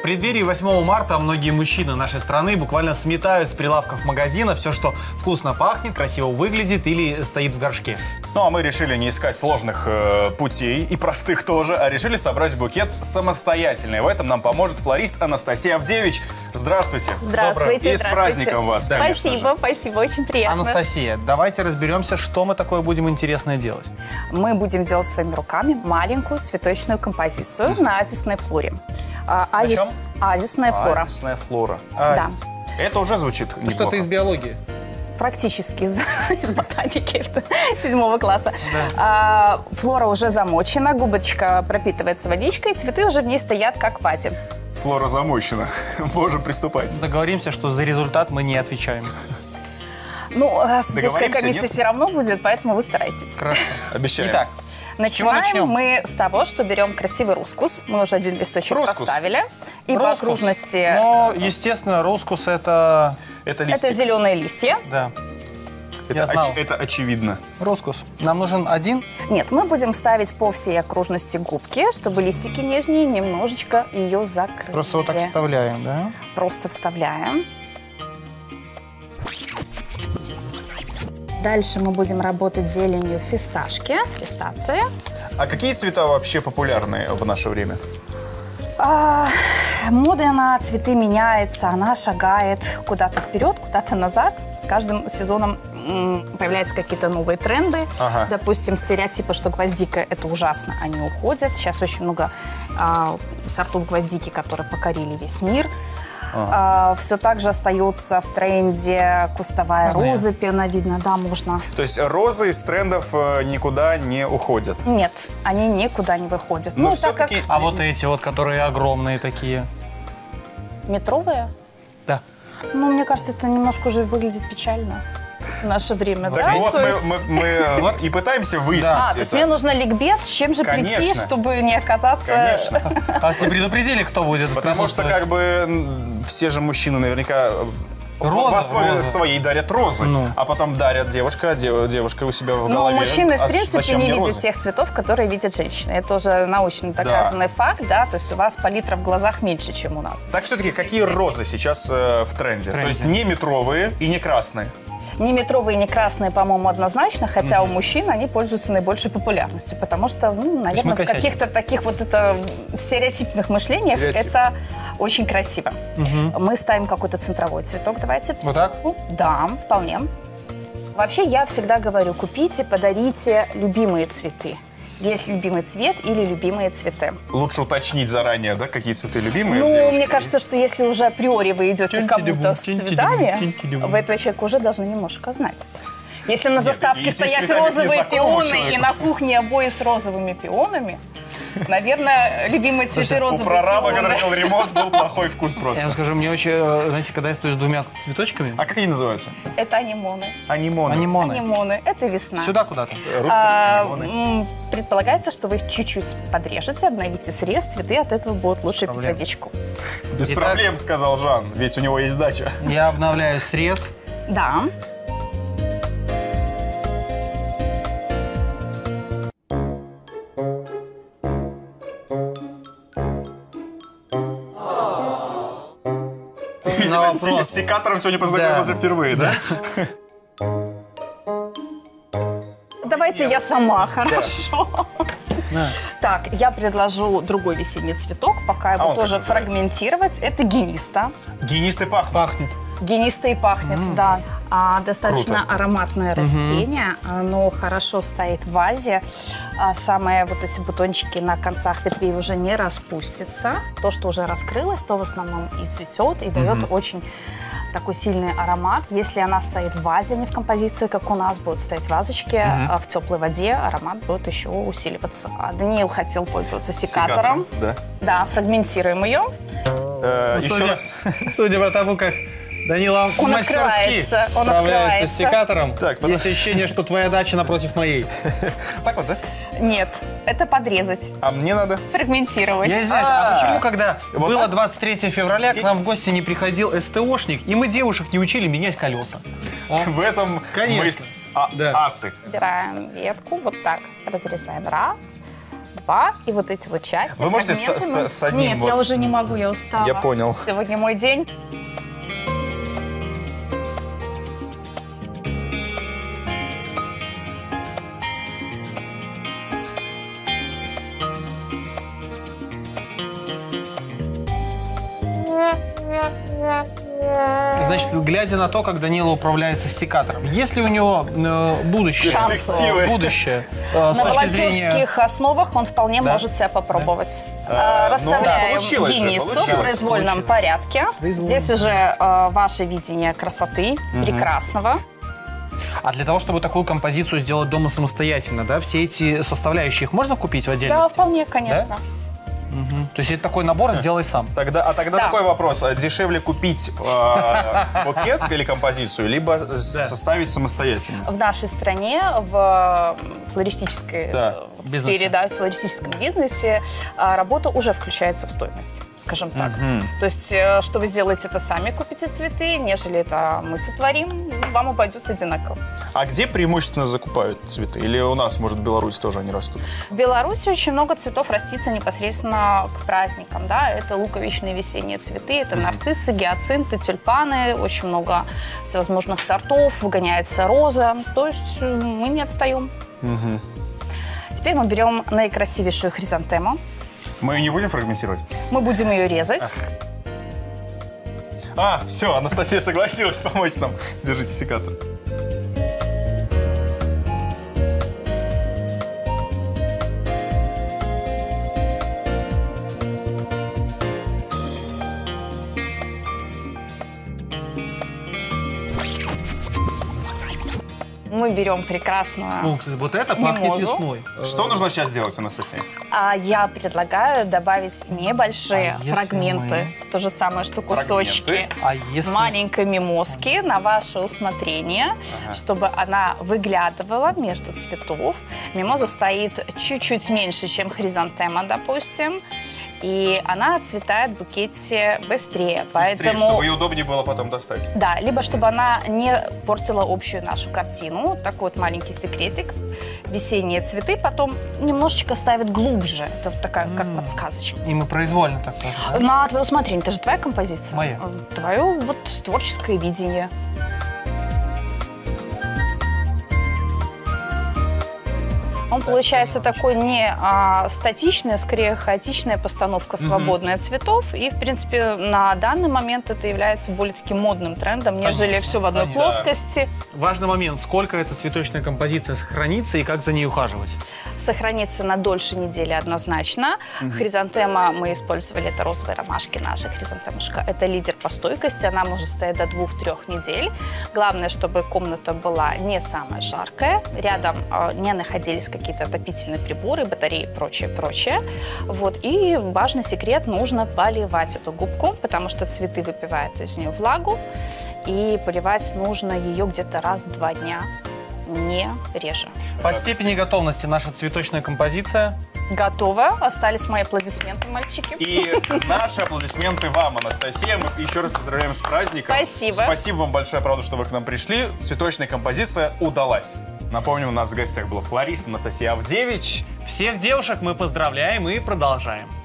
преддверии 8 марта многие мужчины нашей страны буквально сметают с прилавков магазина все, что вкусно пахнет, красиво выглядит или стоит в горшке. Ну а мы решили не искать сложных путей и простых тоже, а решили собрать букет самостоятельно. И в этом нам поможет флорист Анастасия Авдевич. Здравствуйте. Здравствуйте. И с праздником вас, Спасибо, спасибо, очень приятно. Анастасия, давайте разберемся, что мы такое будем интересное делать. Мы будем делать своими руками маленькую цветочную композицию на азисной флоре. Азисная флора. Азисная флора. Да. Это уже звучит неплохо. Что-то из биологии. Практически из ботаники 7 класса. Да. Флора уже замочена, губочка пропитывается водичкой, цветы уже в ней стоят как в вазе. Флора замочена. Можем приступать. Договоримся, что за результат мы не отвечаем. Ну, судейская комиссия все равно будет, поэтому вы старайтесь. Хорошо. Обещаем. Итак, начинаем мы с того, что берем красивый рускус. Мы уже один листочек поставили. И по окружности... Ну, естественно, рускус это... Это листья. Это зеленые листья. Да. Это очевидно. Рускус. Нам нужен один? Нет, мы будем ставить по всей окружности губки, чтобы листики нижние немножечко ее закрыли. Просто вот так вставляем, да? Просто вставляем. Дальше мы будем работать зеленью фисташки, пистация. А какие цвета вообще популярны в наше время? Мода на цветы меняется, она шагает куда-то вперед, куда-то назад. С каждым сезоном появляются какие-то новые тренды. Ага. Допустим, стереотипы, что гвоздика – это ужасно, они уходят. Сейчас очень много сортов гвоздики, которые покорили весь мир. Все так же остается в тренде кустовая роза, пеновидная, да, можно. То есть розы из трендов никуда не уходят? Нет, они никуда не выходят. Но ну, так как... А вот эти вот, которые огромные такие? Метровые? Да. Ну, мне кажется, это немножко уже выглядит печально в наше время, так да? Вот мы и пытаемся выяснить то есть мне нужно ликбез, с чем же прийти, чтобы не оказаться... Конечно. Вас не предупредили, кто будет? Потому что как бы все же мужчины наверняка в основе своей дарят розы, а потом дарят девушка у себя в голове. Ну, мужчины, в принципе, не видят тех цветов, которые видят женщины. Это уже научно доказанный факт, да, то есть у вас палитра в глазах меньше, чем у нас. Так все-таки какие розы сейчас в тренде? То есть не метровые и не красные? Не метровые, не красные, по-моему, однозначно, хотя у мужчин они пользуются наибольшей популярностью, потому что, ну, наверное, в каких-то таких вот стереотипных мышлениях это очень красиво. Мы ставим какой-то центровой цветок, давайте. Вот так? Да, вполне. Вообще, я всегда говорю, купите, подарите любимые цветы. Есть любимый цвет или любимые цветы. Лучше уточнить заранее, да, какие цветы любимые? Ну, мне кажется, что если уже априори вы идете к кому-то с цветами, вы этого человека уже должны немножко знать. Если на заставке стоят розовые пионы и на кухне обои с розовыми пионами, наверное, любимые цветы розовые У прораба, пионы. который делал ремонт, был плохой вкус просто. Я вам скажу, мне очень, знаете, когда я стою с двумя цветочками... А как они называются? Это анимоны. Анимоны. Анимоны. Это весна. Сюда куда-то. Анимоны. Предполагается, что вы их чуть-чуть подрежете, обновите срез, цветы от этого будут лучше пить водичку. Без проблем, сказал Жан, ведь у него есть дача. Я обновляю срез. Да. Видимо, с секатором сегодня познакомился впервые, да? Давайте я сама, хорошо. Так, я предложу другой весенний цветок, пока его тоже фрагментировать. Это гениста. Генисты Пахнет. Гениста и пахнет, да. Достаточно ароматное растение, оно хорошо стоит в вазе. Самые вот эти бутончики на концах ветвей уже не распустятся. То, что уже раскрылось, то в основном и цветет, и дает очень такой сильный аромат. Если она стоит в вазе, не в композиции, как у нас, будут стоять вазочки, в теплой воде аромат будет еще усиливаться. Даниил хотел пользоваться секатором. Да, фрагментируем ее. Еще раз. Судя по тому, как Данила мастерски справляется с секатором, есть ощущение, что твоя дача напротив моей. Так вот, да? Нет, это подрезать. А мне надо? Фрагментировать. Я извиняюсь, а почему, когда было 23 февраля, к нам в гости не приходил СТОшник, и мы девушек не учили менять колеса? В этом мы асы. Убираем ветку, вот так разрезаем. Раз. 2. И вот эти вот части. Вы можете фрагменты с одним Нет, вот- я уже не могу, я устала. Я понял. Сегодня мой день. Значит, глядя на то, как Данила управляется с секатором, есть ли у него будущее? Перспективы. Будущее с На точки зрения... волонтерских основах он вполне Да. может себя попробовать. Да, Расставляем получилось же, Денису в получилось. произвольном порядке. Здесь уже ваше видение красоты, прекрасного. А для того, чтобы такую композицию сделать дома самостоятельно, да, все эти составляющие их можно купить в Да, отдельности? вполне, конечно. То есть это такой набор «сделай сам». Тогда Да. такой вопрос. Дешевле купить букет или композицию, либо составить самостоятельно? В нашей стране, в флористической Да, сфере, да, в флористическом бизнесе работа уже включается в стоимость, скажем так. То есть, что вы сделаете это сами, купите цветы, нежели это мы сотворим, вам обойдется одинаково. А где преимущественно закупают цветы? Или у нас, может, в Беларуси тоже они растут? В Беларуси очень много цветов растится непосредственно к праздникам, да, это луковичные весенние цветы, это нарциссы, гиацинты, тюльпаны, очень много всевозможных сортов, выгоняется роза, то есть мы не отстаем. Теперь мы берем наикрасивейшую хризантему, Мы ее не будем фрагментировать? мы будем ее резать. Все, Анастасия согласилась помочь нам. Держите секатор. Мы берем прекрасную Ну, кстати, вот это пахнет мимозу. весной. Что нужно сейчас делать, Анастасия? Я предлагаю добавить небольшие А если фрагменты, то же самое, что кусочки А если... маленькой мимозки на ваше усмотрение, чтобы она выглядывала между цветов. Мимоза стоит чуть-чуть меньше, чем хризантема, допустим, и она отцветает в букете быстрее. Поэтому... Чтобы ее удобнее было потом достать. Да, либо чтобы она не портила общую нашу картину. Такой вот маленький секретик. Весенние цветы потом немножечко ставят глубже. Это вот такая, как подсказочка. И мы произвольно так тоже, да? На твое усмотрение. Это же твоя композиция. Моя. Твое вот творческое видение. Он получается такой не статичный, а скорее хаотичная постановка свободная цветов. И, в принципе, на данный момент это является более таким модным трендом, нежели все в одной Понятно. плоскости. Важный момент, сколько эта цветочная композиция сохранится и как за ней ухаживать? Сохранится на дольше недели однозначно. Хризантема мы использовали, это розовые ромашки наша хризантемушка. Это лидер по стойкости, она может стоять до 2-3 недель. Главное, чтобы комната была не самая жаркая, рядом не находились какие-то отопительные приборы, батареи и прочее. Вот. И важный секрет, нужно поливать эту губку, потому что цветы выпивают из нее влагу, и поливать нужно ее где-то раз в 2 дня, не реже. По степени готовности наша цветочная композиция. Готово. Остались мои аплодисменты, мальчики. И наши аплодисменты вам, Анастасия. Мы еще раз поздравляем с праздником. Спасибо. Спасибо вам большое, правда, что вы к нам пришли. Цветочная композиция удалась. Напомню, у нас в гостях была флорист Анастасия Авдевич. Всех девушек мы поздравляем и продолжаем.